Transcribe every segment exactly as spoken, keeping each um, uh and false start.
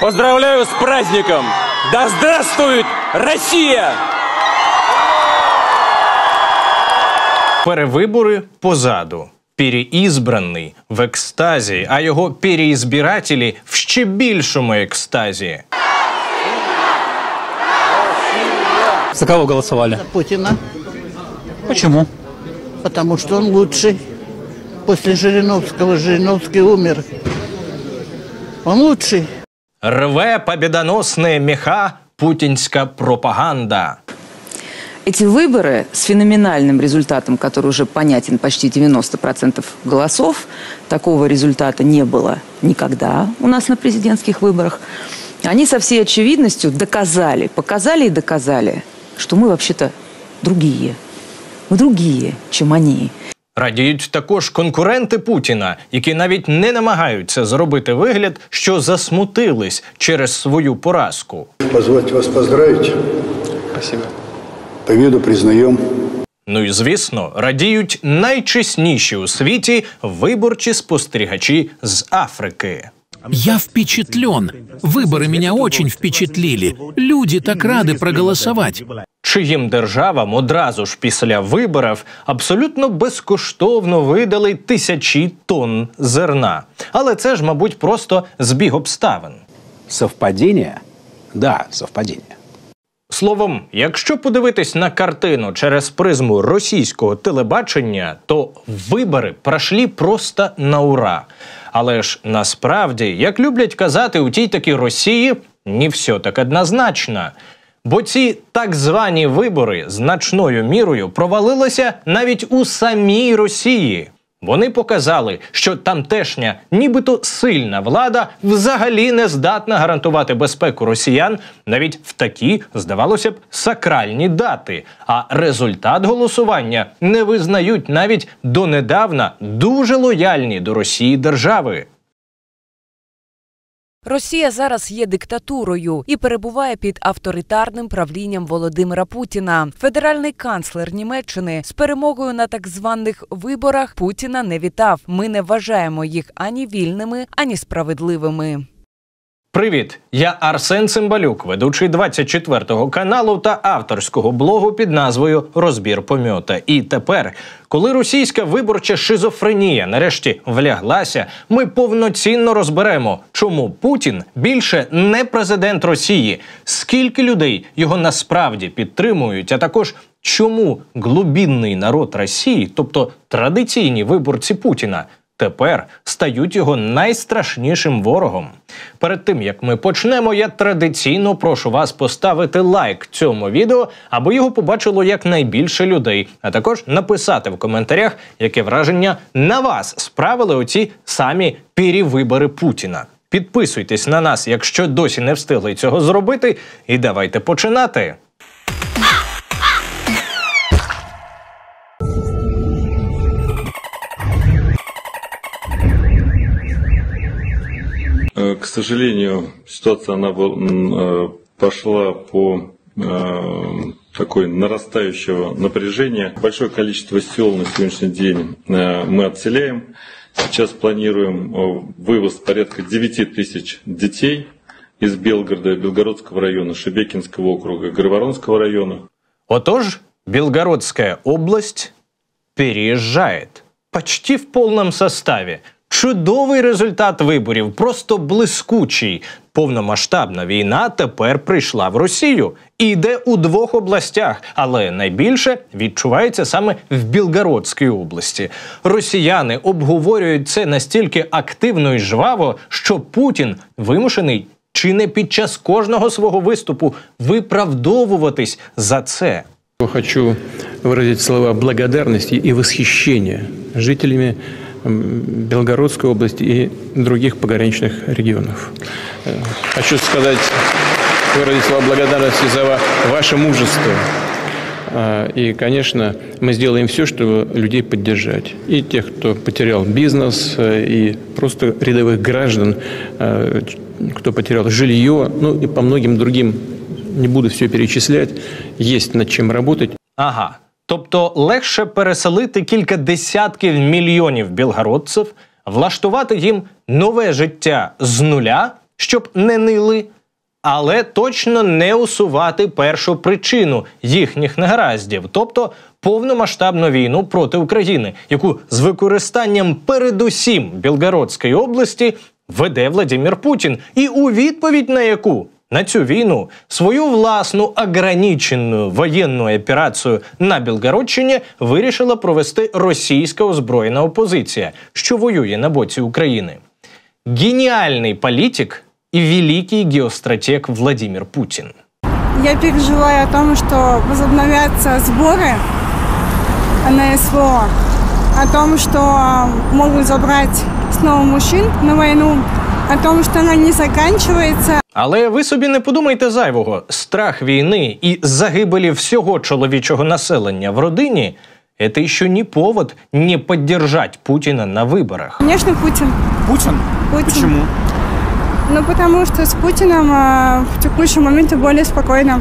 Поздравляю с праздником! Да здравствует Россия! Перевибори позаду. Переізбраний в екстазі, а його переізбирателі в ще більшому екстазі. За кого голосовали? За Путина. Почему? Потому что он лучший. После Жириновского, Жириновский умер. Он лучший. Рве победоносные меха путинська пропаганда. Эти выборы с феноменальным результатом, который уже понятен, почти девяносто процентов голосов, такого результата не было никогда у нас на президентских выборах, они со всей очевидностью доказали, показали и доказали, что мы вообще-то другие. Мы другие, чем они. Радіють також конкуренти Путіна, які навіть не намагаються зробити вигляд, що засмутились через свою поразку. Позвольте вас поздравить. Спасибо. Победу признаем. Ну і, звісно, радіють найчесніші у світі виборчі спостерігачі з Африки. Я впечатлен. Выборы меня очень впечатлили. Люди так рады проголосовать. Чиїм державам одразу ж після виборів абсолютно безкоштовно видали тисячі тонн зерна. Але це ж, мабуть, просто збіг обставин. Совпадение? Да, совпадение. Словом, якщо подивитись на картину через призму російського телебачення, то вибори пройшли просто на ура. Але ж насправді, як люблять казати у тій такій Росії, не все так однозначно. Бо ці так звані вибори значною мірою провалилися навіть у самій Росії. Вони показали, що тамтешня, нібито сильна влада взагалі не здатна гарантувати безпеку росіян навіть в такі, здавалося б, сакральні дати. А результат голосування не визнають навіть донедавна дуже лояльні до Росії держави. Росія зараз є диктатурою і перебуває під авторитарним правлінням Володимира Путіна. Федеральний канцлер Німеччини з перемогою на так званих виборах Путіна не вітав. Ми не вважаємо їх ані вільними, ані справедливими. Привіт! Я Арсен Цимбалюк, ведучий двадцять четвертого каналу та авторського блогу під назвою «Розбір помьота». І тепер, коли російська виборча шизофренія нарешті вляглася, ми повноцінно розберемо, чому Путін більше не президент Росії, скільки людей його насправді підтримують, а також чому глубинний народ Росії, тобто традиційні виборці Путіна, тепер стають його найстрашнішим ворогом. Перед тим, як ми почнемо, я традиційно прошу вас поставити лайк цьому відео, аби його побачило якнайбільше людей, а також написати в коментарях, яке враження на вас справили оці самі перевибори Путіна. Підписуйтесь на нас, якщо досі не встигли цього зробити, і давайте починати. К сожалению, ситуация она пошла по э, такой нарастающего напряжения. Большое количество сел на сегодняшний день э, мы отселяем. Сейчас планируем вывоз порядка девяти тысяч детей из Белгорода, Белгородского района, Шебекинского округа, Грайворонского района. Отож, Белгородская область переезжает почти в полном составе. Чудовий результат виборів, просто блискучий. Повномасштабна війна тепер прийшла в Росію. І йде у двох областях, але найбільше відчувається саме в Білгородській області. Росіяни обговорюють це настільки активно і жваво, що Путін вимушений чи не під час кожного свого виступу виправдовуватись за це. Хочу выразить слова благодарности и восхищения жителями Белгородской области и других пограничных регионов. Хочу сказать, выразить слова благодарности за ваше мужество. И, конечно, мы сделаем все, чтобы людей поддержать. И тех, кто потерял бизнес, и просто рядовых граждан, кто потерял жилье, ну и по многим другим, не буду все перечислять, есть над чем работать. Ага. Тобто легше переселити кілька десятків мільйонів білгородців, влаштувати їм нове життя з нуля, щоб не нили, але точно не усувати першу причину їхніх негараздів, тобто повномасштабну війну проти України, яку з використанням передусім Білгородської області веде Владимир Путін, і у відповідь на яку на цю війну свою власну ограничену воєнну операцію на Білгородщині вирішила провести російська озброєна опозиція, що воює на боці України. Геніальний політик и великий геостратег Владимир Путин. Я переживаю о том, что возобновятся сборы на СВО, о том, что могут забрать снова мужчин на войну, о том, что она не заканчивается. Але ви собі не подумайте зайвого. Страх війни і загибелі всього чоловічого населення в родині – это еще не повод не поддержать Путина на выборах. Конечно, Путин. Путин? Путин. Почему? Ну, потому что с Путиным э, в текущий момент более спокойно.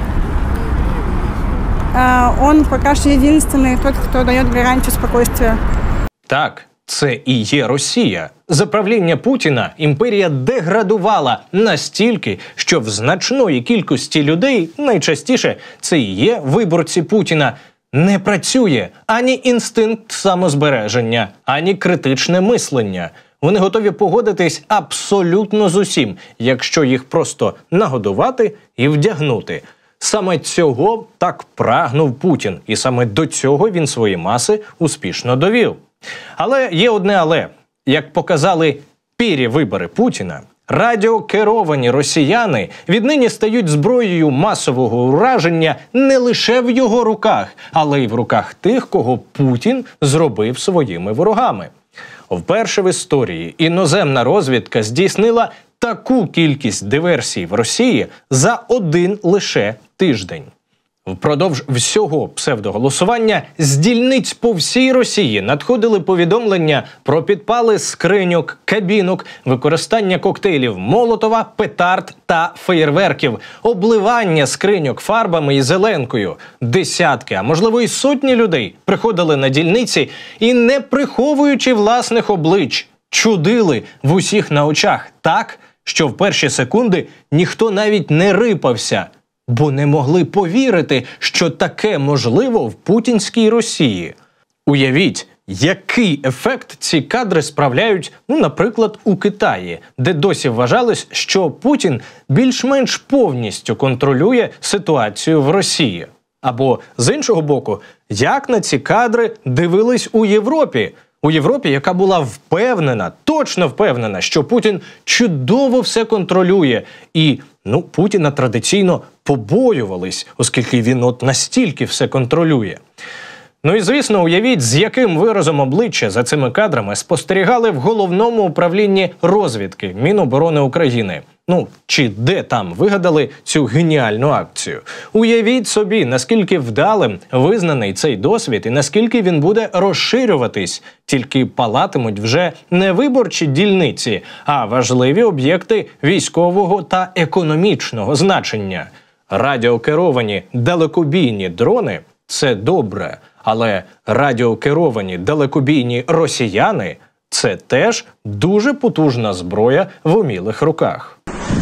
Э, он пока что единственный тот, кто дает гарантию спокойствия. Так, це і є Росія. За правління Путіна імперія деградувала настільки, що в значної кількості людей, найчастіше це і є виборці Путіна, не працює ані інстинкт самозбереження, ані критичне мислення. Вони готові погодитись абсолютно з усім, якщо їх просто нагодувати і вдягнути. Саме цього так прагнув Путін, і саме до цього він свої маси успішно довів. Але є одне але. Як показали перевибори Путіна, радіокеровані росіяни віднині стають зброєю масового ураження не лише в його руках, але й в руках тих, кого Путін зробив своїми ворогами. Вперше в історії іноземна розвідка здійснила таку кількість диверсій в Росії за один лише тиждень. Впродовж всього псевдоголосування з дільниць по всій Росії надходили повідомлення про підпали скриньок, кабінок, використання коктейлів Молотова, петард та феєрверків, обливання скриньок фарбами і зеленкою. Десятки, а можливо і сотні людей приходили на дільниці і, не приховуючи власних облич, чудили в усіх на очах так, що в перші секунди ніхто навіть не рипався, бо не могли повірити, що таке можливо в путінській Росії. Уявіть, який ефект ці кадри справляють, ну, наприклад, у Китаї, де досі вважалось, що Путін більш-менш повністю контролює ситуацію в Росії. Або, з іншого боку, як на ці кадри дивились у Європі. У Європі, яка була впевнена, точно впевнена, що Путін чудово все контролює. І, ну, Путіна традиційно побоювались, оскільки він от настільки все контролює. Ну і, звісно, уявіть, з яким виразом обличчя за цими кадрами спостерігали в Головному управлінні розвідки Міноборони України. Ну, чи де там вигадали цю геніальну акцію. Уявіть собі, наскільки вдалим визнаний цей досвід і наскільки він буде розширюватись. Тільки палатимуть вже не виборчі дільниці, а важливі об'єкти військового та економічного значення. Радіокеровані далекобійні дрони – це добре, але радіокеровані далекобійні росіяни – це теж дуже потужна зброя в умілих руках.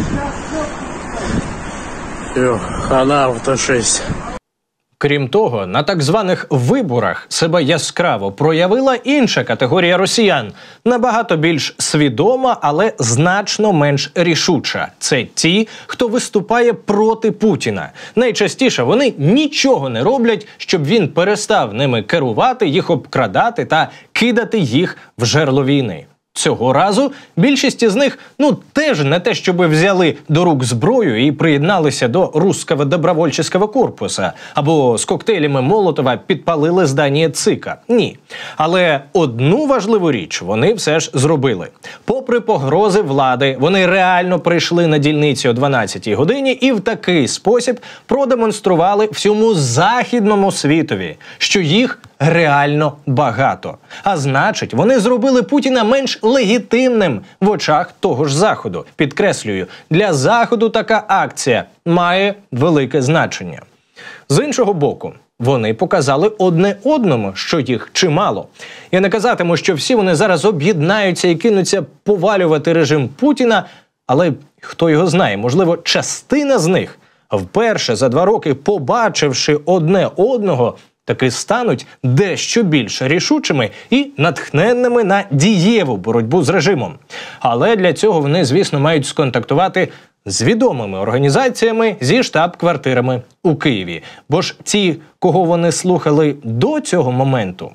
Хана авто шесть. Крім того, на так званих виборах себе яскраво проявила інша категорія росіян, набагато більш свідома, але значно менш рішуча. Це ті, хто виступає проти Путіна. Найчастіше вони нічого не роблять, щоб він перестав ними керувати, їх обкрадати та кидати їх в жерло війни. Цього разу більшість із них, ну, теж не те, щоб взяли до рук зброю і приєдналися до Русского добровольческого корпуса, або з коктейлями Молотова підпалили здання ЦИКа. Ні. Але одну важливу річ вони все ж зробили. Попри погрози влади, вони реально прийшли на дільниці о дванадцятій годині і в такий спосіб продемонстрували всьому західному світові, що їх реально багато. А значить, вони зробили Путіна менш легітимним в очах того ж Заходу. Підкреслюю, для Заходу така акція має велике значення. З іншого боку, вони показали одне одному, що їх чимало. Я не казатиму, що всі вони зараз об'єднаються і кинуться повалювати режим Путіна, Але хто його знає, можливо, частина з них, вперше за два роки побачивши одне одного, таки стануть дещо більш рішучими і натхненними на дієву боротьбу з режимом. Але для цього вони, звісно, мають сконтактувати з відомими організаціями зі штаб-квартирами у Києві. Бо ж ті, кого вони слухали до цього моменту,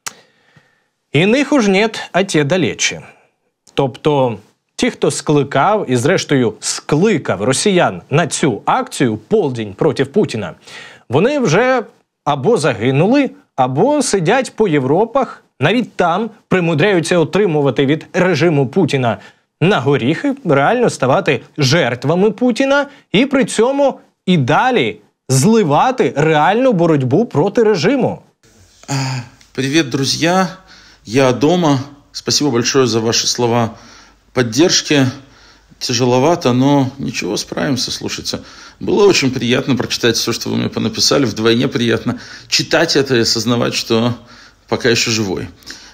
іних уж нет, а ті далече. Тобто ті, хто скликав і зрештою скликав росіян на цю акцію «Полдень проти Путіна», вони вже або загинули, або сидять по Європах, навіть там примудряються отримувати від режиму Путіна на горіхи, реально ставати жертвами Путіна і при цьому і далі зливати реальну боротьбу проти режиму. Привет, друзья! Я дома. Спасибо большое за ваши слова поддержки. Тяжеловато, но ничего, справимся, слушайте. Было очень приятно прочитать все, что вы мне понаписали. Вдвойне приятно читать это и осознавать, что пока еще живой.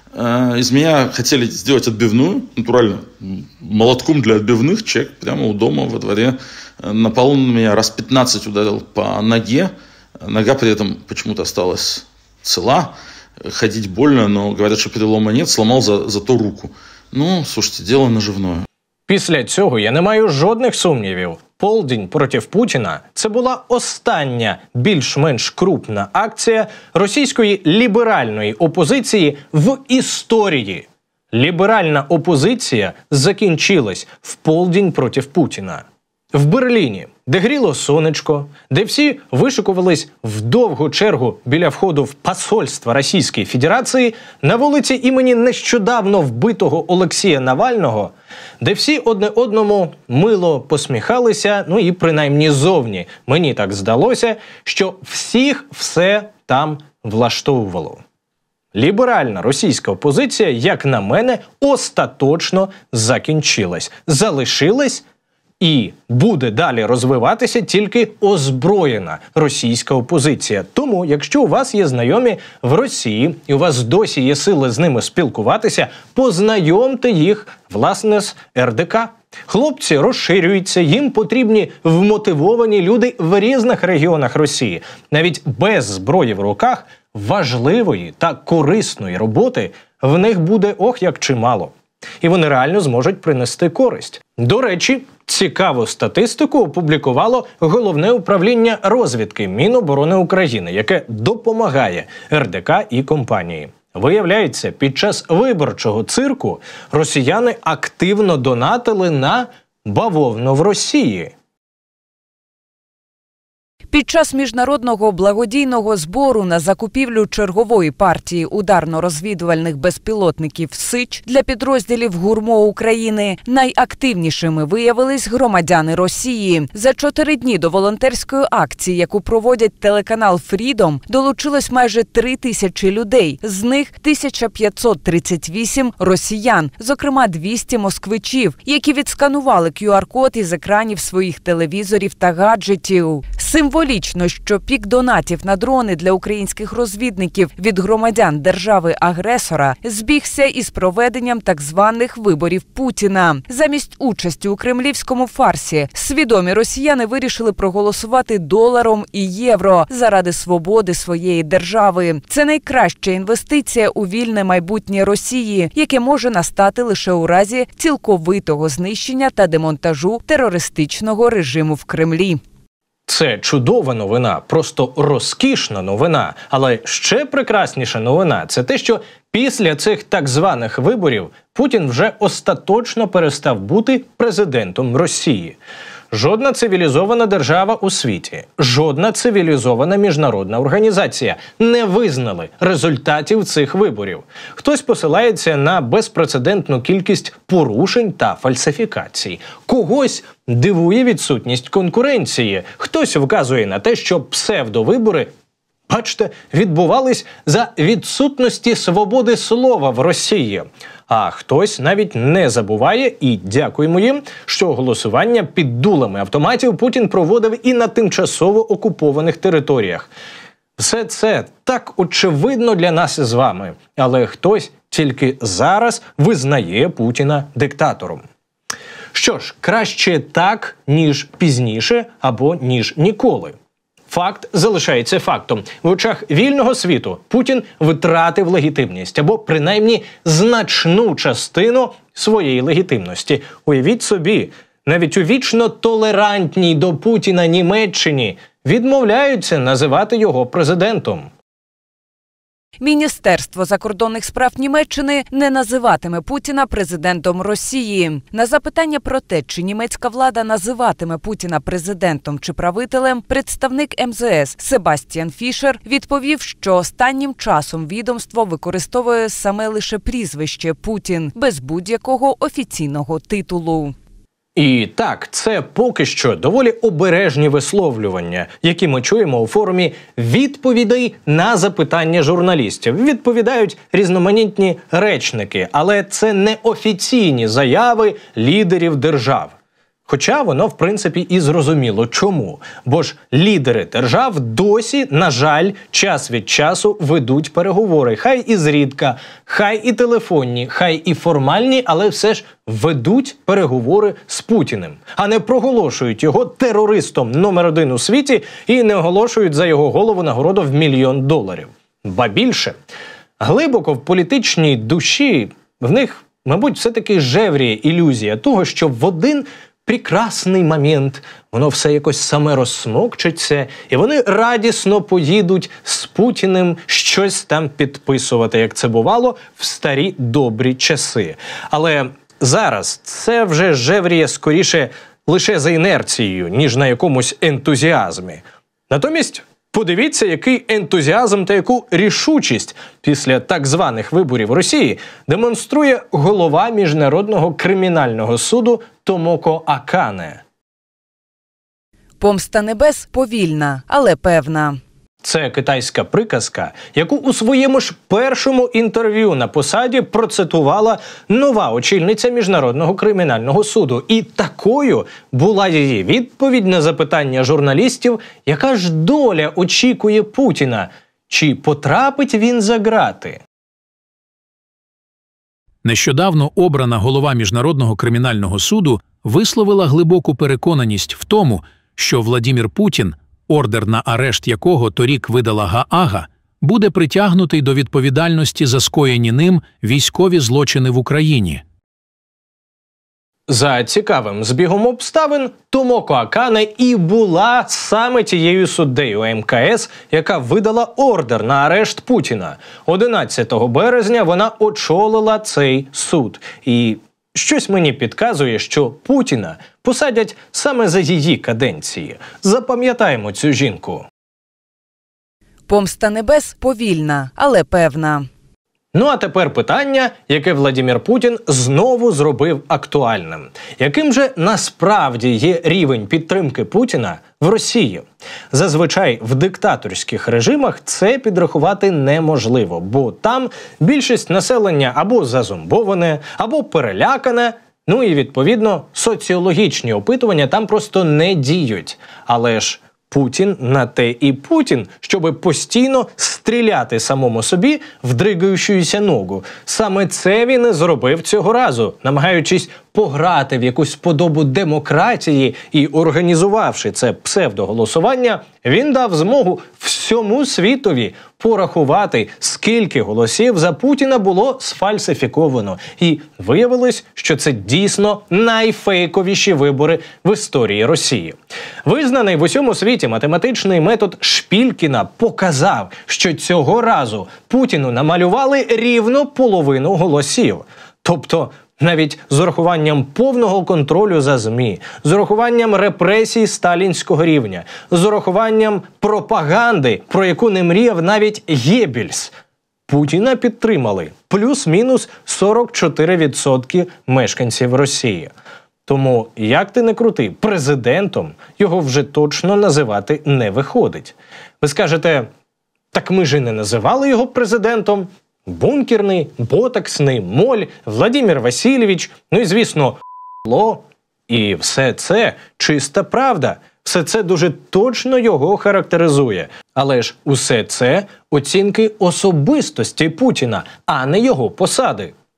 Из меня хотели сделать отбивную, натурально, молотком для отбивных. Человек прямо у дома во дворе напал на меня, раз пятнадцать ударил по ноге. Нога при этом почему-то осталась цела. Ходить больно, но говорят, что перелома нет. Сломал за, зато руку. Ну, слушайте, дело наживное. Після цього я не маю жодних сумнівів. «Полдень проти Путіна» – це була остання більш-менш крупна акція російської ліберальної опозиції в історії. Ліберальна опозиція закінчилась в «Полдень проти Путіна». В Берліні, де гріло сонечко, де всі вишикувались в довгу чергу біля входу в посольство Російської Федерації, на вулиці імені нещодавно вбитого Олексія Навального, де всі одне одному мило посміхалися, ну і принаймні зовні мені так здалося, що всіх все там влаштовувало. Ліберальна російська опозиція, як на мене, остаточно закінчилась. Залишилась і буде далі розвиватися тільки озброєна російська опозиція. Тому, якщо у вас є знайомі в Росії, і у вас досі є сили з ними спілкуватися, познайомте їх, власне, з ер де ка. Хлопці розширюються, їм потрібні вмотивовані люди в різних регіонах Росії. Навіть без зброї в руках важливої та корисної роботи в них буде ох як чимало. І вони реально зможуть принести користь. До речі, цікаву статистику опублікувало Головне управління розвідки Міноборони України, яке допомагає ер де ка і компанії. Виявляється, під час виборчого цирку росіяни активно донатили на бавовну в Росії. Під час міжнародного благодійного збору на закупівлю чергової партії ударно-розвідувальних безпілотників «Сич» для підрозділів ГУРМО України найактивнішими виявились громадяни Росії. За чотири дні до волонтерської акції, яку проводять телеканал «Фрідом», долучилось майже три тисячі людей. З них тисяча п'ятсот тридцять вісім – росіян, зокрема двісті москвичів, які відсканували кю ар код із екранів своїх телевізорів та гаджетів. Символічно, що пік донатів на дрони для українських розвідників від громадян держави-агресора збігся із проведенням так званих виборів Путіна. Замість участі у кремлівському фарсі свідомі росіяни вирішили проголосувати доларом і євро заради свободи своєї держави. Це найкраща інвестиція у вільне майбутнє Росії, яке може настати лише у разі цілковитого знищення та демонтажу терористичного режиму в Кремлі. Це чудова новина, просто розкішна новина. Але ще прекрасніша новина – це те, що після цих так званих виборів Путін вже остаточно перестав бути президентом Росії. Жодна цивілізована держава у світі, жодна цивілізована міжнародна організація не визнали результатів цих виборів. Хтось посилається на безпрецедентну кількість порушень та фальсифікацій. Когось дивує відсутність конкуренції. Хтось вказує на те, що псевдовибори, бачите, відбувались за відсутності свободи слова в Росії. А хтось навіть не забуває, і дякуємо їм, що голосування під дулами автоматів Путін проводив і на тимчасово окупованих територіях. Все це так очевидно для нас із вами, але хтось тільки зараз визнає Путіна диктатором. Що ж, краще так, ніж пізніше або ніж ніколи. Факт залишається фактом. В очах вільного світу Путін втратив легітимність, або принаймні значну частину своєї легітимності. Уявіть собі, навіть у вічно толерантній до Путіна Німеччині відмовляються називати його президентом. Міністерство закордонних справ Німеччини не називатиме Путіна президентом Росії. На запитання про те, чи німецька влада називатиме Путіна президентом чи правителем, представник ем зе ес Себастьян Фішер відповів, що останнім часом відомство використовує саме лише прізвище Путін, без будь-якого офіційного титулу. І так, це поки що доволі обережні висловлювання, які ми чуємо у форумі відповідей на запитання журналістів. Відповідають різноманітні речники, але це не офіційні заяви лідерів держав. Хоча воно, в принципі, і зрозуміло чому. Бо ж лідери держав досі, на жаль, час від часу ведуть переговори. Хай і зрідка, хай і телефонні, хай і формальні, але все ж ведуть переговори з Путіним. А не проголошують його терористом номер один у світі і не оголошують за його голову нагороду в мільйон доларів. Ба більше, глибоко в політичній душі в них, мабуть, все-таки жевріє ілюзія того, що в один прекрасний момент воно все якось саме розсмокчиться, і вони радісно поїдуть з Путіним щось там підписувати, як це бувало в старі добрі часи. Але зараз це вже жевріє скоріше лише за інерцією, ніж на якомусь ентузіазмі. Натомість подивіться, який ентузіазм та яку рішучість після так званих виборів Росії демонструє голова Міжнародного кримінального суду Томоко Акане. Помста небес повільна, але певна. Це китайська приказка, яку у своєму ж першому інтерв'ю на посаді процитувала нова очільниця Міжнародного кримінального суду. І такою була її відповідь на запитання журналістів, яка ж доля очікує Путіна, чи потрапить він за ґрати. Нещодавно обрана голова Міжнародного кримінального суду висловила глибоку переконаність в тому, що Владімір Путін, ордер на арешт якого торік видала Гаага, буде притягнутий до відповідальності за скоєні ним військові злочини в Україні. За цікавим збігом обставин, Томоко Акане і була саме тією суддею ем ка ес, яка видала ордер на арешт Путіна. одинадцятого березня вона очолила цей суд. І щось мені підказує, що Путіна посадять саме за її каденції. Запам'ятаємо цю жінку. Помста небес повільна, але певна. Ну а тепер питання, яке Владімір Путін знову зробив актуальним. Яким же насправді є рівень підтримки Путіна в Росії? Зазвичай в диктаторських режимах це підрахувати неможливо, бо там більшість населення або зазомбоване, або перелякане, ну і відповідно соціологічні опитування там просто не діють. Але ж Путін на те і Путін, щоби постійно стріляти самому собі в дригаючуюся ногу. Саме це він і зробив цього разу, намагаючись пограти в якусь подобу демократії і організувавши це псевдоголосування, він дав змогу всьому світові порахувати, скільки голосів за Путіна було сфальсифіковано. І виявилось, що це дійсно найфейковіші вибори в історії Росії. Визнаний в усьому світі математичний метод Шпількіна показав, що цього разу Путіну намалювали рівно половину голосів. Тобто навіть з урахуванням повного контролю за ЗМІ, з урахуванням репресій сталінського рівня, з урахуванням пропаганди, про яку не мріяв навіть Геббельс, Путіна підтримали плюс-мінус сорок чотири відсотки мешканців Росії. Тому, як ти не крути, президентом його вже точно називати не виходить. Ви скажете, так ми ж і не називали його президентом. Бункерний, ботоксний, моль, Владимир Васильович, ну і, звісно, ло. І все це чиста правда. Все це дуже точно його характеризує. Але ж усе це оцінки особистості Путіна, а не його посади.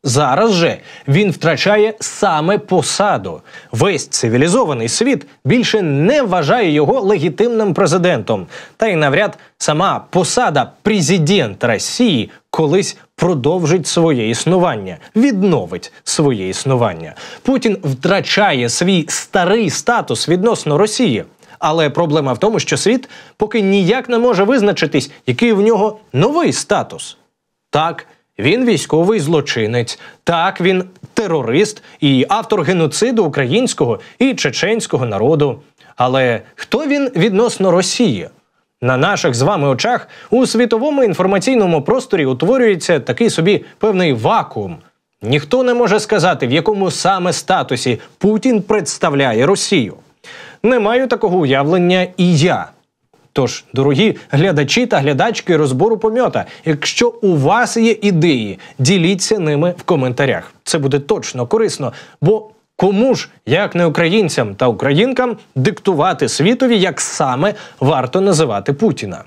Зараз же він втрачає саме посаду. Весь цивілізований світ більше не вважає його легітимним президентом. Та й навряд сама посада президент Росії колись продовжить своє існування, відновить своє існування. Путін втрачає свій старий статус відносно Росії. Але проблема в тому, що світ поки ніяк не може визначитись, який в нього новий статус. Так, він військовий злочинець, так, він терорист і автор геноциду українського і чеченського народу. Але хто він відносно Росії? На наших з вами очах у світовому інформаційному просторі утворюється такий собі певний вакуум. Ніхто не може сказати, в якому саме статусі Путін представляє Росію. Не маю такого уявлення і я. Тож, дорогі глядачі та глядачки розбору помьота, якщо у вас є ідеї, діліться ними в коментарях. Це буде точно корисно, бо кому ж, як не українцям та українкам, диктувати світові, як саме варто називати Путіна.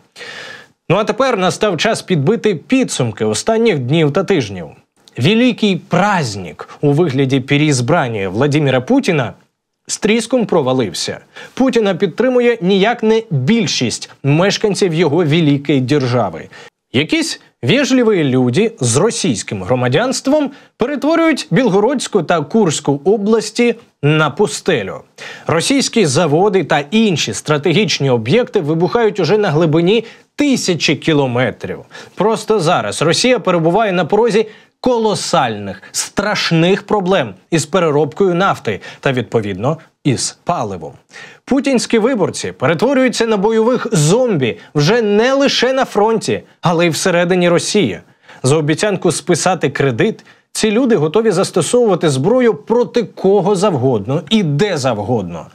Ну а тепер настав час підбити підсумки останніх днів та тижнів. Великий праздник у вигляді переізбрання Владимира Путіна з тріском провалився. Путіна підтримує ніяк не більшість мешканців його великої держави. Якісь вежливі люди з російським громадянством перетворюють Білгородську та Курську області на пустелю. Російські заводи та інші стратегічні об'єкти вибухають уже на глибині тисячі кілометрів. Просто зараз Росія перебуває на порозі колосальних, страшних проблем із переробкою нафти та, відповідно, із паливом. Путінські виборці перетворюються на бойових зомбі вже не лише на фронті, але й всередині Росії. За обіцянку списати кредит ці люди готові застосовувати зброю проти кого завгодно і де завгодно.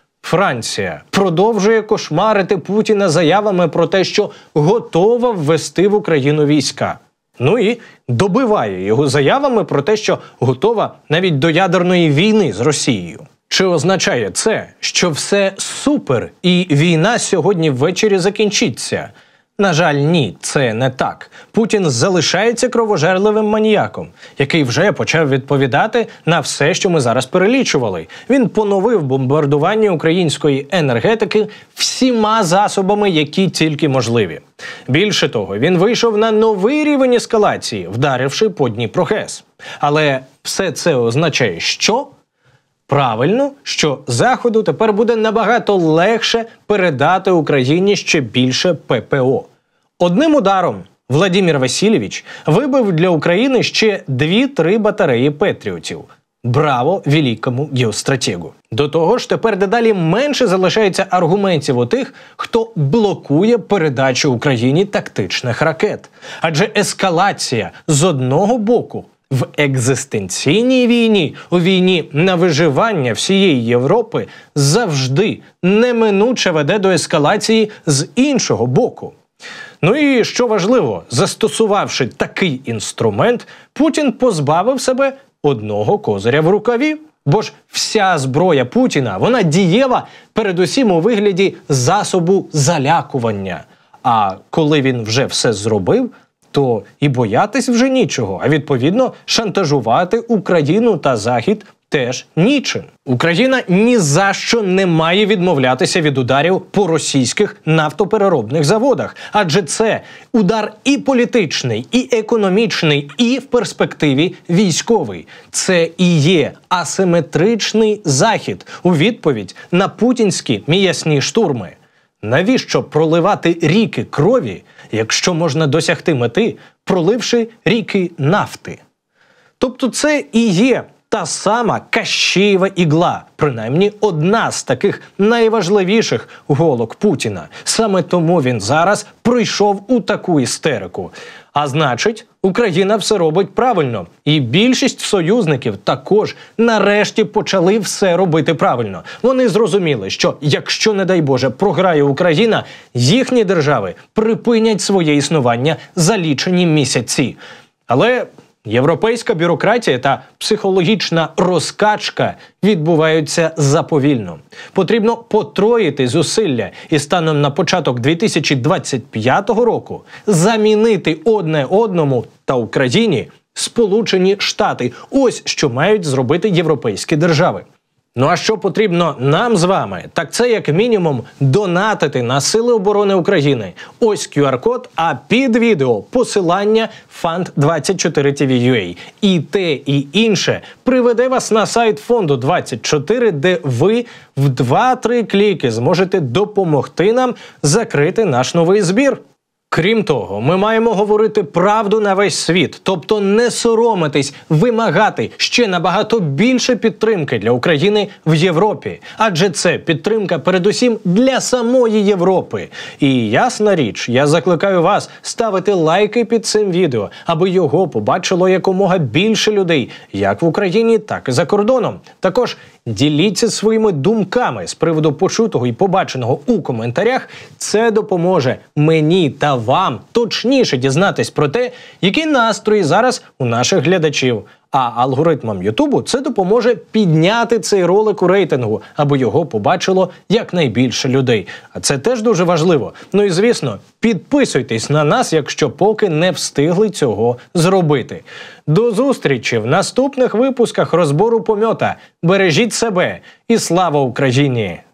Франція продовжує кошмарити Путіна заявами про те, що готова ввести в Україну війська. Ну і добиває його заявами про те, що готова навіть до ядерної війни з Росією. Чи означає це, що все супер і війна сьогодні ввечері закінчиться? На жаль, ні, це не так. Путін залишається кровожерливим маніяком, який вже почав відповідати на все, що ми зараз перелічували. Він поновив бомбардування української енергетики всіма засобами, які тільки можливі. Більше того, він вийшов на новий рівень ескалації, вдаривши по Дніпрогес. Але все це означає що? Правильно, що Заходу тепер буде набагато легше передати Україні ще більше ППО. Одним ударом Владимир Васильович вибив для України ще дві-три батареї Петріотів. Браво великому геостратегу! До того ж, тепер дедалі менше залишається аргументів у тих, хто блокує передачу Україні тактичних ракет. Адже ескалація з одного боку в екзистенційній війні, у війні на виживання всієї Європи завжди неминуче веде до ескалації з іншого боку. Ну і, що важливо, застосувавши такий інструмент, Путін позбавив себе одного козиря в рукаві. Бо ж вся зброя Путіна, вона дієва передусім у вигляді засобу залякування. А коли він вже все зробив, то і боятись вже нічого, а відповідно шантажувати Україну та Захід теж нічим. Україна ні за що не має відмовлятися від ударів по російських нафтопереробних заводах, адже це удар і політичний, і економічний, і в перспективі військовий. Це і є асиметричний захід у відповідь на путінські м'ясні штурми. Навіщо проливати ріки крові, якщо можна досягти мети, проливши ріки нафти? Тобто це і є та сама Кащеєва ігла, принаймні одна з таких найважливіших голок Путіна. Саме тому він зараз прийшов у таку істерику. А значить, Україна все робить правильно. І більшість союзників також нарешті почали все робити правильно. Вони зрозуміли, що якщо, не дай Боже, програє Україна, їхні держави припинять своє існування за лічені місяці. Але європейська бюрократія та психологічна розкачка відбуваються заповільно. Потрібно потроїти зусилля і станом на початок дві тисячі двадцять п'ятого року замінити одне одному та Україні Сполучені Штати. Ось що мають зробити європейські держави. Ну а що потрібно нам з вами? Так це як мінімум донатити на Сили оборони України. Ось ку ар код, а під відео посилання фонд двадцять чотири ті ві ю а. І те, і інше приведе вас на сайт фонду двадцять чотири, де ви в два-три кліки зможете допомогти нам закрити наш новий збір. Крім того, ми маємо говорити правду на весь світ, тобто не соромитись, вимагати ще набагато більше підтримки для України в Європі. Адже це підтримка передусім для самої Європи. І ясна річ, я закликаю вас ставити лайки під цим відео, аби його побачило якомога більше людей, як в Україні, так і за кордоном. Також діліться своїми думками з приводу почутого і побаченого у коментарях. Це допоможе мені та вам точніше дізнатись про те, які настрої зараз у наших глядачів. А алгоритмам Ютубу це допоможе підняти цей ролик у рейтингу, аби його побачило якнайбільше людей. А це теж дуже важливо. Ну і звісно, підписуйтесь на нас, якщо поки не встигли цього зробити. До зустрічі в наступних випусках розбору помьота. Бережіть себе і слава Україні!